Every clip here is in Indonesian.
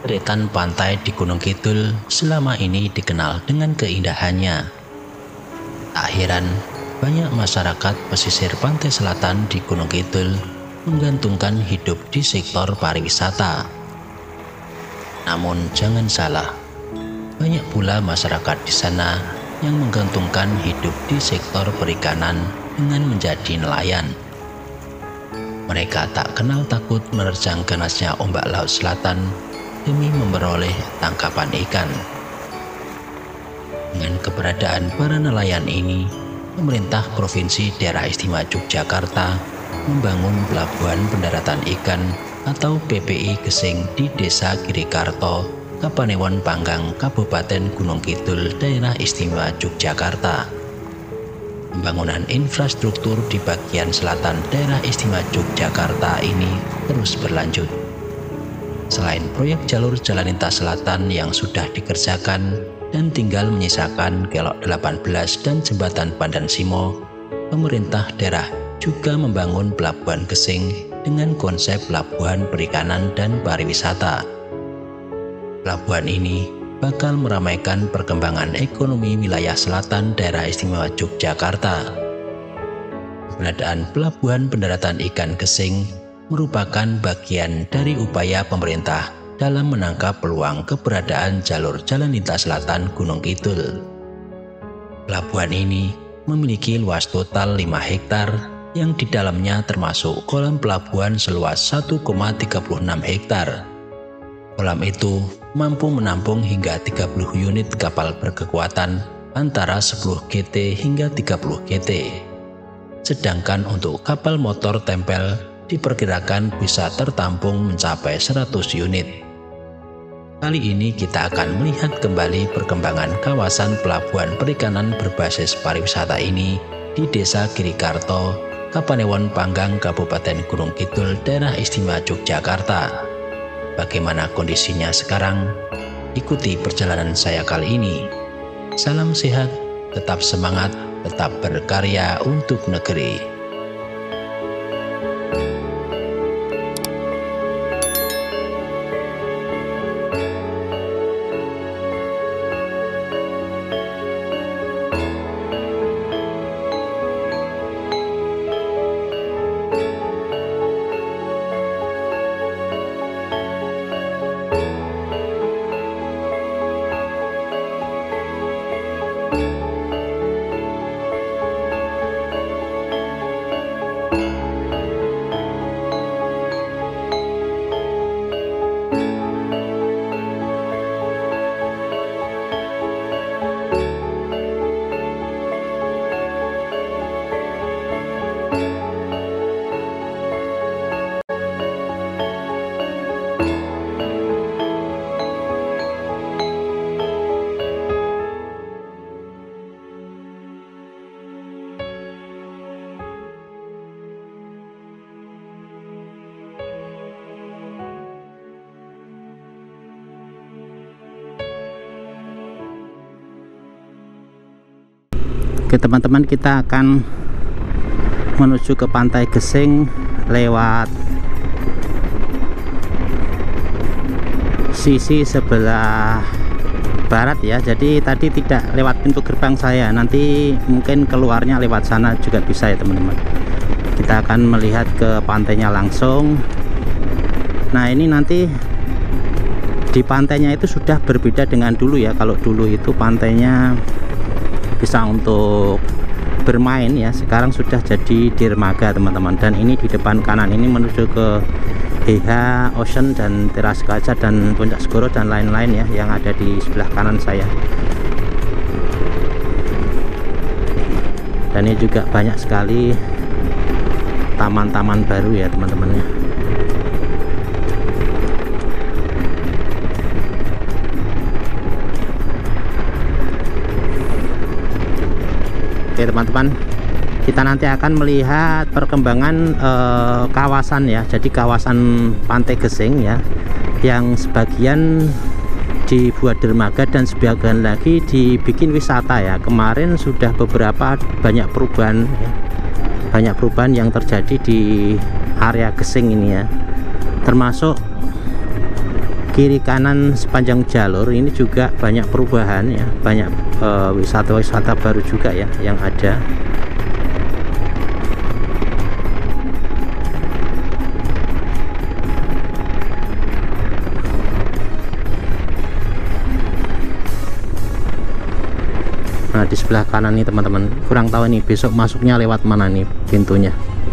Deretan pantai di Gunung Kidul selama ini dikenal dengan keindahannya. Tak heran, banyak masyarakat pesisir pantai selatan di Gunung Kidul menggantungkan hidup di sektor pariwisata. Namun jangan salah, banyak pula masyarakat di sana yang menggantungkan hidup di sektor perikanan dengan menjadi nelayan. Mereka tak kenal takut menerjang ganasnya ombak laut selatan demi memperoleh tangkapan ikan. Dengan keberadaan para nelayan ini, pemerintah Provinsi Daerah Istimewa Yogyakarta membangun Pelabuhan Pendaratan Ikan atau PPI Gesing di Desa Girikarto, Kapanewon Panggang, Kabupaten Gunung Kidul, Daerah Istimewa Yogyakarta. Pembangunan infrastruktur di bagian selatan Daerah Istimewa Yogyakarta ini terus berlanjut. Selain proyek jalur jalan lintas selatan yang sudah dikerjakan dan tinggal menyisakan Kelok 18 dan Jembatan Pandan Simo, pemerintah daerah juga membangun Pelabuhan Gesing dengan konsep pelabuhan perikanan dan pariwisata. Pelabuhan ini bakal meramaikan perkembangan ekonomi wilayah selatan Daerah Istimewa Yogyakarta. Keberadaan Pelabuhan Pendaratan Ikan Gesing merupakan bagian dari upaya pemerintah dalam menangkap peluang keberadaan jalur jalan lintas selatan Gunung Kidul. Pelabuhan ini memiliki luas total 5 hektar yang di dalamnya termasuk kolam pelabuhan seluas 1,36 hektar. Kolam itu mampu menampung hingga 30 unit kapal berkekuatan antara 10 GT hingga 30 GT. Sedangkan untuk kapal motor tempel diperkirakan bisa tertampung mencapai 100 unit. Kali ini kita akan melihat kembali perkembangan kawasan pelabuhan perikanan berbasis pariwisata ini di Desa Girikarto, Kapanewon Panggang, Kabupaten Gunung Kidul, Daerah Istimewa Yogyakarta. Bagaimana kondisinya sekarang? Ikuti perjalanan saya kali ini. Salam sehat, tetap semangat, tetap berkarya untuk negeri. Oke teman-teman, kita akan menuju ke Pantai Gesing lewat sisi sebelah barat ya. Jadi tadi tidak lewat pintu gerbang saya, nanti mungkin keluarnya lewat sana juga bisa ya teman-teman. Kita akan melihat ke pantainya langsung. Nah ini nanti di pantainya itu sudah berbeda dengan dulu ya. Kalau dulu itu pantainya bisa untuk bermain ya, sekarang sudah jadi dermaga teman-teman. Dan ini di depan kanan ini menuju ke HH Ocean dan Teras Kaca dan Puncak Segoro dan lain-lain ya yang ada di sebelah kanan saya. Dan ini juga banyak sekali taman-taman baru ya teman-teman ya. Oke teman-teman, kita nanti akan melihat perkembangan kawasan ya. Jadi kawasan Pantai Gesing ya, yang sebagian dibuat dermaga dan sebagian lagi dibikin wisata ya. Kemarin sudah beberapa banyak perubahan ya, banyak perubahan yang terjadi di area Gesing ini ya, termasuk kiri kanan sepanjang jalur ini juga banyak perubahan ya, banyak wisata-wisata baru juga ya yang ada. Nah, di sebelah kanan nih teman-teman, kurang tahu nih besok masuknya lewat mana nih pintunya.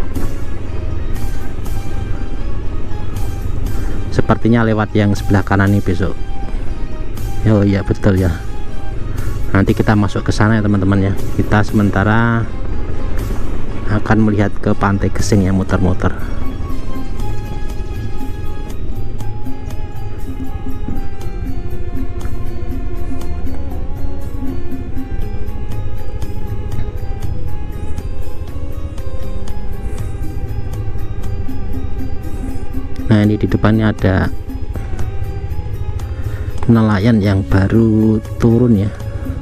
Sepertinya lewat yang sebelah kanan nih besok. Oh iya betul ya. Nanti kita masuk ke sana ya teman-teman ya. Kita sementara akan melihat ke Pantai Gesing ya, muter-muter. Nah, ini di depannya ada nelayan yang baru turun ya,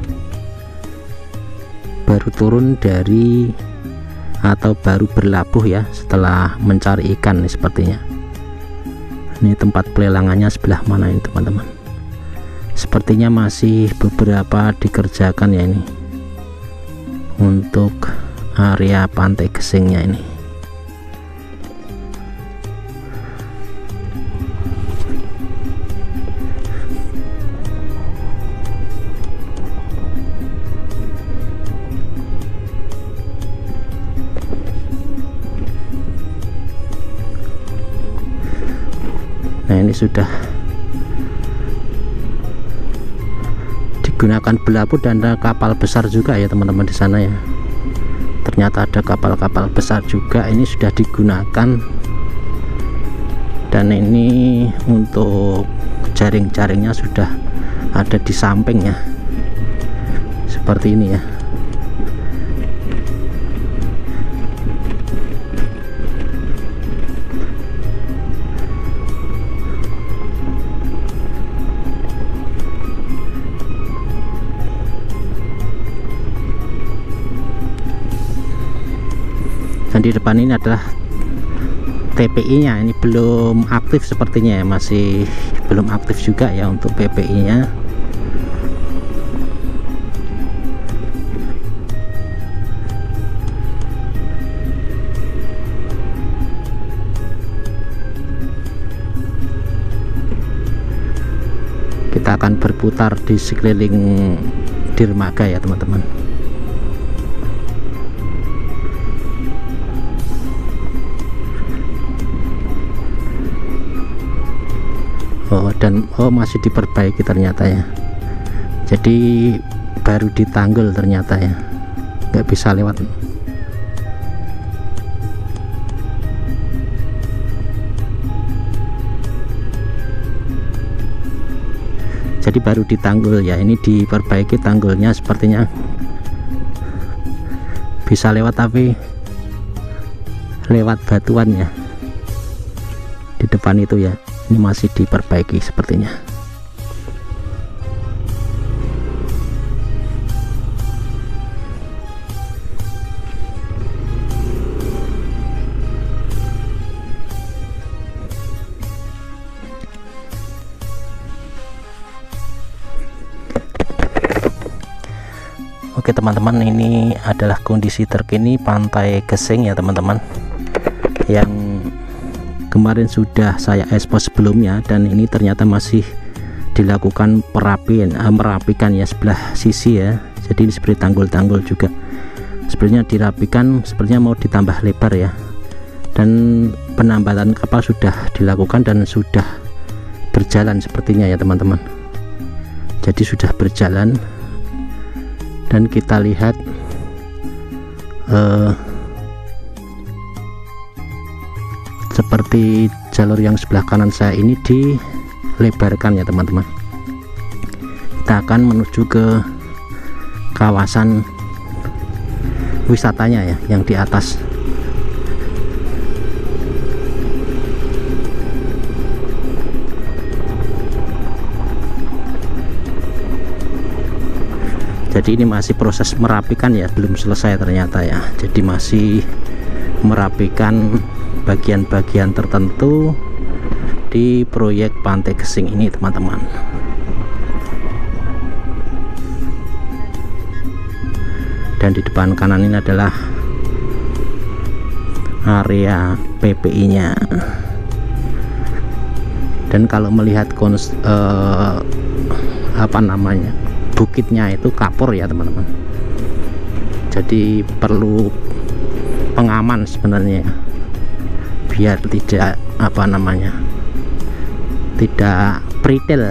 baru turun dari atau baru berlabuh ya setelah mencari ikan nih sepertinya. Ini tempat pelelangannya sebelah mana ini teman-teman. Sepertinya masih beberapa dikerjakan ya ini untuk area Pantai Gesingnya ini. Nah, ini sudah digunakan berlabuh dan ada kapal besar juga ya teman-teman di sana ya. Ternyata ada kapal-kapal besar juga ini sudah digunakan, dan ini untuk jaring-jaringnya sudah ada di samping ya, seperti ini ya. Dan di depan ini adalah TPI nya, ini belum aktif sepertinya ya, masih belum aktif juga ya untuk PPI nya. Kita akan berputar di sekeliling dermaga ya teman-teman. Masih diperbaiki ternyata ya, jadi baru ditanggul ternyata ya, nggak bisa lewat. Jadi baru ditanggul ya, ini diperbaiki tanggulnya, sepertinya bisa lewat tapi lewat batuan ya di depan itu ya. Ini masih diperbaiki sepertinya. Oke teman-teman, ini adalah kondisi terkini Pantai Gesing ya teman-teman, yang kemarin sudah saya ekspos sebelumnya, dan ini ternyata masih dilakukan merapikan ya sebelah sisi ya. Jadi ini seperti tanggul-tanggul juga sebenarnya dirapikan, sepertinya mau ditambah lebar ya, dan penambatan kapal sudah dilakukan dan sudah berjalan sepertinya ya teman-teman. Jadi sudah berjalan, dan kita lihat seperti jalur yang sebelah kanan saya ini dilebarkan ya teman-teman. Kita akan menuju ke kawasan wisatanya ya, yang di atas. Jadi ini masih proses merapikan ya, belum selesai ternyata ya. Jadi masih merapikan bagian-bagian tertentu di proyek Pantai Gesing ini teman-teman. Dan di depan kanan ini adalah area PPI-nya. Dan kalau melihat bukitnya itu kapur ya teman-teman. Jadi perlu pengaman sebenarnya, biar tidak tidak pritil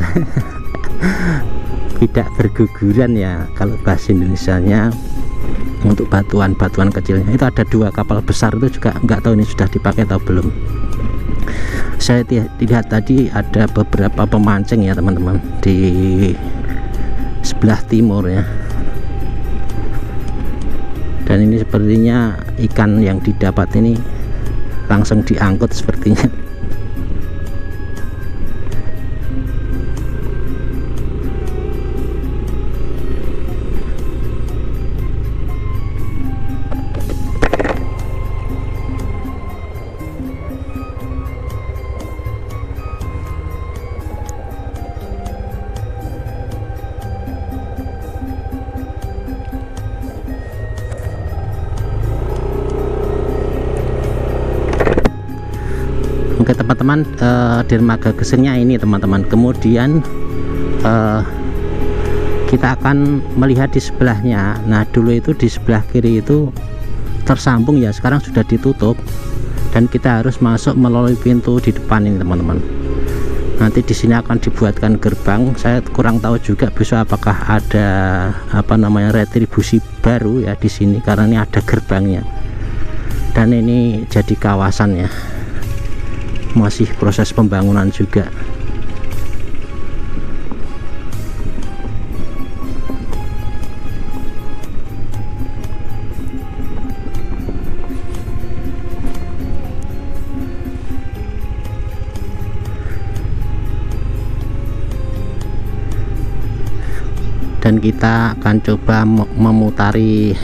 tidak berguguran ya kalau bahasa Indonesianya. Untuk batuan-batuan kecilnya itu ada 2 kapal besar, itu juga nggak tahu ini sudah dipakai atau belum. Saya lihat tadi ada beberapa pemancing ya teman-teman di sebelah timur ya. Dan ini sepertinya ikan yang didapat ini langsung diangkut sepertinya. Oke teman-teman, dermaga Gesingnya ini teman-teman. Kemudian kita akan melihat di sebelahnya. Nah dulu itu di sebelah kiri itu tersambung ya, sekarang sudah ditutup dan kita harus masuk melalui pintu di depan ini teman-teman. Nanti di sini akan dibuatkan gerbang. Saya kurang tahu juga besok apakah ada retribusi baru ya di sini, karena ini ada gerbangnya. Dan ini jadi kawasan ya, masih proses pembangunan juga. Dan kita akan coba memutari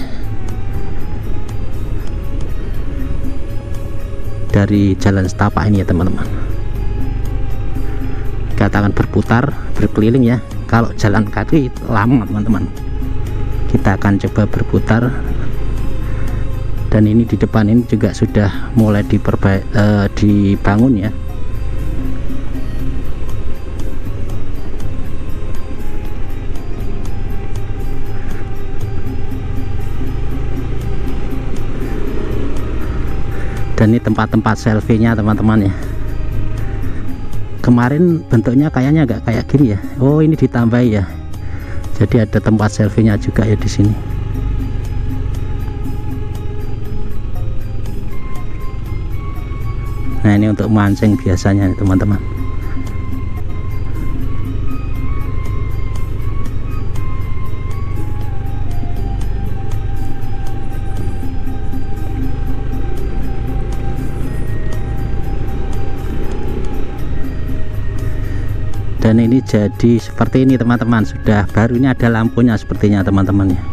dari jalan setapak ini ya teman-teman. Kita akan berputar berkeliling ya. Kalau jalan kaki lama teman-teman. Kita akan coba berputar. Dan ini di depan ini juga sudah mulai dibangun ya. Dan ini tempat-tempat selfie-nya teman-teman ya. Kemarin bentuknya kayaknya nggak kayak gini ya. Oh ini ditambah ya. Jadi ada tempat selfie-nya juga ya di sini. Nah ini untuk mancing biasanya teman-teman. Dan ini jadi seperti ini teman-teman, sudah baru, ini ada lampunya sepertinya teman-teman ya.